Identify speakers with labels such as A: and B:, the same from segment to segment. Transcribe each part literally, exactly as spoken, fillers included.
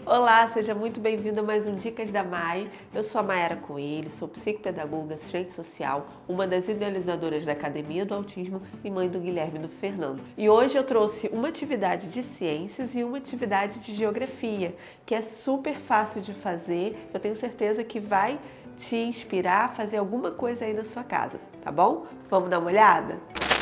A: Olá, seja muito bem-vindo a mais um Dicas da Mai. Eu sou a Mayara Coelho, sou psicopedagoga, assistente social, uma das idealizadoras da Academia do Autismo e mãe do Guilherme e do Fernando. E hoje eu trouxe uma atividade de ciências e uma atividade de geografia, que é super fácil de fazer. Eu tenho certeza que vai te inspirar a fazer alguma coisa aí na sua casa, tá bom? Vamos dar uma olhada?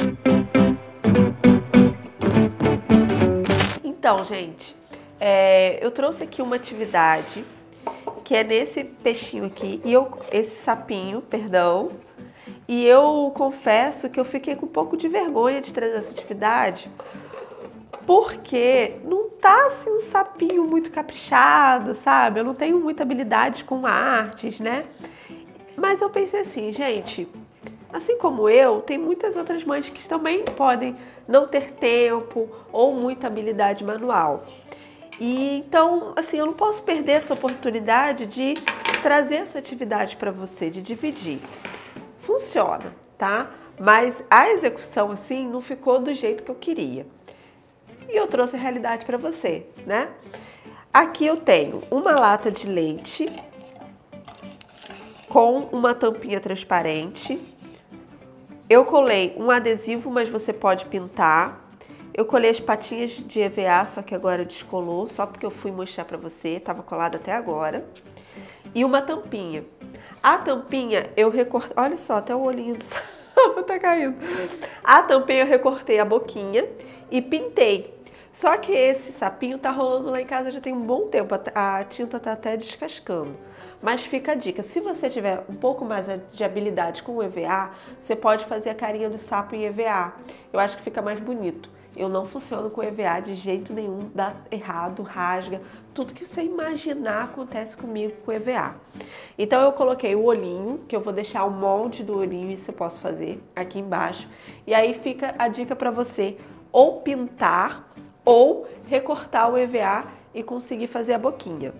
A: Então, gente, é, eu trouxe aqui uma atividade que é nesse peixinho aqui, e eu, esse sapinho, perdão, e eu confesso que eu fiquei com um pouco de vergonha de trazer essa atividade, porque não tá assim um sapinho muito caprichado, sabe? Eu não tenho muita habilidade com artes, né? Mas eu pensei assim, gente, assim como eu, tem muitas outras mães que também podem não ter tempo ou muita habilidade manual. E então, assim, eu não posso perder essa oportunidade de trazer essa atividade para você, de dividir. Funciona, tá? Mas a execução, assim, não ficou do jeito que eu queria. E eu trouxe a realidade para você, né? Aqui eu tenho uma lata de leite com uma tampinha transparente. Eu colei um adesivo, mas você pode pintar. Eu colei as patinhas de E V A, só que agora descolou, só porque eu fui mostrar pra você, tava colado até agora. E uma tampinha. A tampinha eu recortei, olha só, até o olhinho do sapo tá caindo. A tampinha eu recortei a boquinha e pintei. Só que esse sapinho tá rolando lá em casa já tem um bom tempo, a tinta tá até descascando. Mas fica a dica, se você tiver um pouco mais de habilidade com o E V A, você pode fazer a carinha do sapo em E V A. Eu acho que fica mais bonito. Eu não funciono com E V A de jeito nenhum, dá errado, rasga, tudo que você imaginar acontece comigo com E V A. Então eu coloquei o olhinho, que eu vou deixar o molde do olhinho, isso eu posso fazer aqui embaixo. E aí fica a dica para você ou pintar ou recortar o E V A e conseguir fazer a boquinha.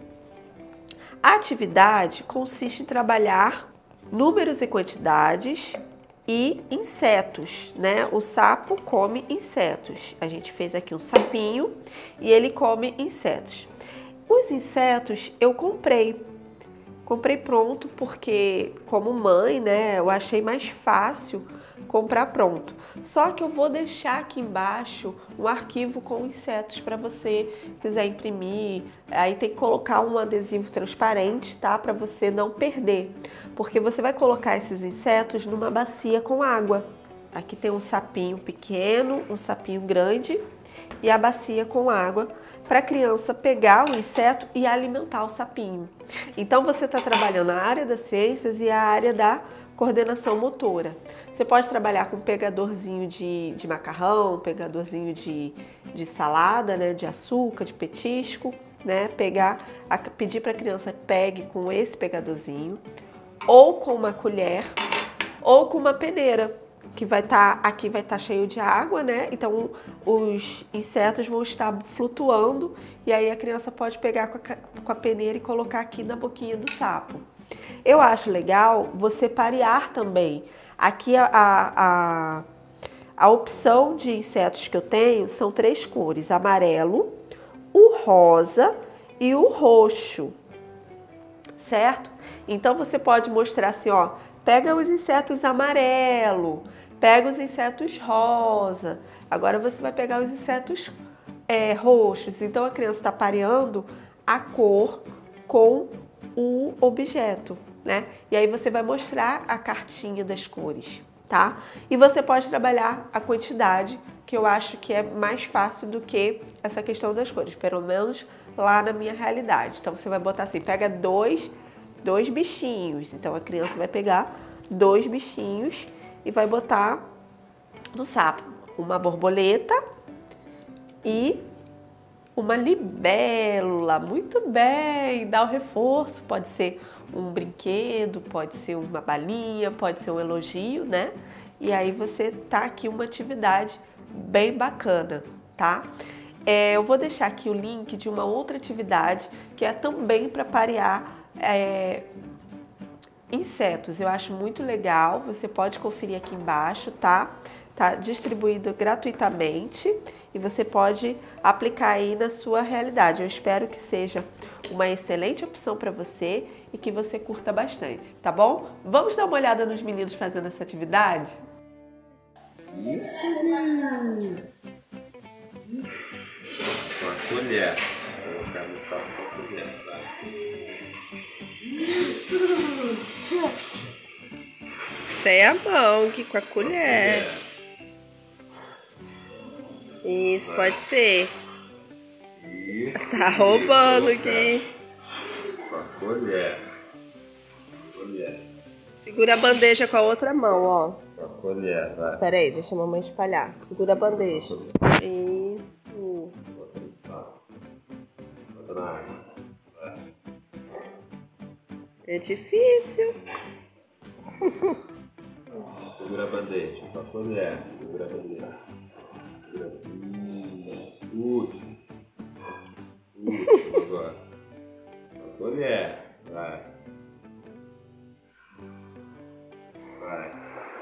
A: A atividade consiste em trabalhar números e quantidades e insetos, né? O sapo come insetos. A gente fez aqui um sapinho e ele come insetos. Os insetos eu comprei. Comprei pronto porque, como mãe, né, eu achei mais fácil comprar pronto. Só que eu vou deixar aqui embaixo um arquivo com insetos para você quiser imprimir. Aí tem que colocar um adesivo transparente, tá? Para você não perder. Porque você vai colocar esses insetos numa bacia com água. Aqui tem um sapinho pequeno, um sapinho grande e a bacia com água para a criança pegar o inseto e alimentar o sapinho. Então você está trabalhando a área das ciências e a área da coordenação motora. Você pode trabalhar com um pegadorzinho de, de macarrão, um pegadorzinho de, de salada, né, de açúcar, de petisco, né, pegar, a, pedir para a criança pegue com esse pegadorzinho, ou com uma colher, ou com uma peneira, que vai estar, tá, aqui vai estar tá cheio de água, né, então os insetos vão estar flutuando, e aí a criança pode pegar com a, com a peneira e colocar aqui na boquinha do sapo. Eu acho legal você parear também. Aqui a, a, a opção de insetos que eu tenho são três cores, amarelo, o rosa e o roxo, certo? Então você pode mostrar assim, ó, pega os insetos amarelo, pega os insetos rosa, agora você vai pegar os insetos é, roxos. Então a criança está pareando a cor com o objeto, né? E aí você vai mostrar a cartinha das cores, tá? E você pode trabalhar a quantidade, que eu acho que é mais fácil do que essa questão das cores, pelo menos lá na minha realidade. Então você vai botar assim, pega dois, dois bichinhos. Então a criança vai pegar dois bichinhos e vai botar no sapo uma borboleta e uma libélula. Muito bem, dá o reforço, pode ser um brinquedo, pode ser uma balinha, pode ser um elogio, né? E aí você tá aqui uma atividade bem bacana, tá? É, eu vou deixar aqui o link de uma outra atividade que é também para parear é, insetos. Eu acho muito legal, você pode conferir aqui embaixo, tá? Tá distribuído gratuitamente e você pode aplicar aí na sua realidade. Eu espero que seja uma excelente opção para você e que você curta bastante, tá bom? Vamos dar uma olhada nos meninos fazendo essa atividade?
B: Isso! Com a colher. Vou colocar no saco com a colher, tá? Isso!
A: Sem a mão, que com a colher. Isso, pode ser.
B: Isso!
A: Tá roubando aqui.
B: Com a colher. Colher.
A: Segura a bandeja com a outra mão, ó.
B: Com a colher, vai.
A: Pera aí, deixa a mamãe espalhar. Segura a bandeja. Isso.
B: Bota no saco. Bota na água. Vai.
A: É difícil.
B: Segura a bandeja. Com a colher. Segura a bandeja. Segura. Último. Último agora. Com a colher. Vai. Vai.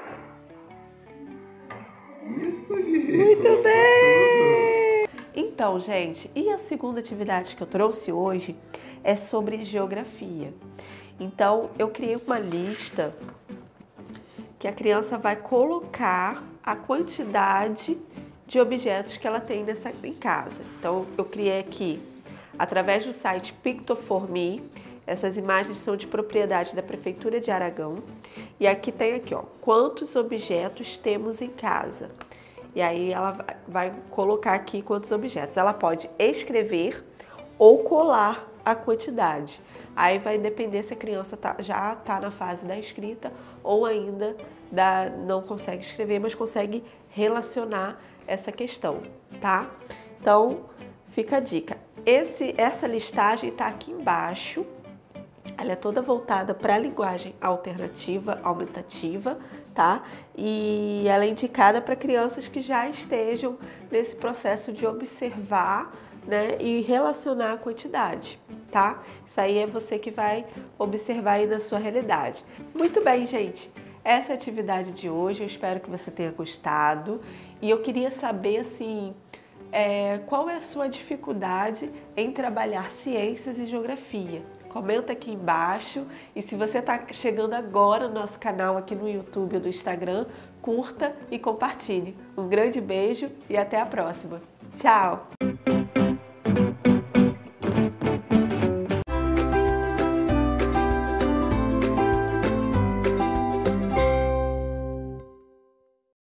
B: Isso aí.
A: Muito bem! Então, gente, e a segunda atividade que eu trouxe hoje é sobre geografia. Então, eu criei uma lista que a criança vai colocar a quantidade de objetos que ela tem nessa, em casa. Então, eu criei aqui, através do site Picto for Me, essas imagens são de propriedade da Prefeitura de Aragão. E aqui tem aqui, ó, quantos objetos temos em casa. E aí ela vai colocar aqui quantos objetos. Ela pode escrever ou colar a quantidade. Aí vai depender se a criança tá, já está na fase da escrita ou ainda da, não consegue escrever, mas consegue relacionar essa questão, tá? Então, fica a dica. Esse, essa listagem está aqui embaixo. Ela é toda voltada para a linguagem alternativa, aumentativa, tá? E ela é indicada para crianças que já estejam nesse processo de observar, né, e relacionar a quantidade, tá? Isso aí é você que vai observar aí na sua realidade. Muito bem, gente. Essa é a atividade de hoje. Eu espero que você tenha gostado. E eu queria saber, assim, é, qual é a sua dificuldade em trabalhar ciências e geografia? Comenta aqui embaixo e se você está chegando agora no nosso canal aqui no YouTube ou no Instagram, curta e compartilhe. Um grande beijo e até a próxima. Tchau!